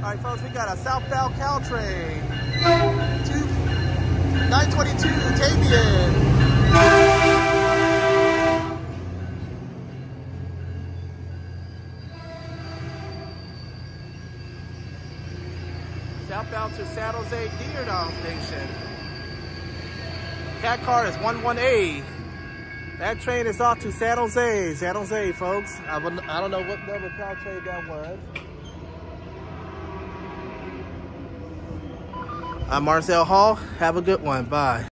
All right, folks, we got a southbound Caltrain. 922 Tavian. Southbound to San Jose Diridon station. Cat car is 11A. That train is off to San Jose, folks. I don't know what number Caltrain that was. I'm Marcel Hall. Have a good one. Bye.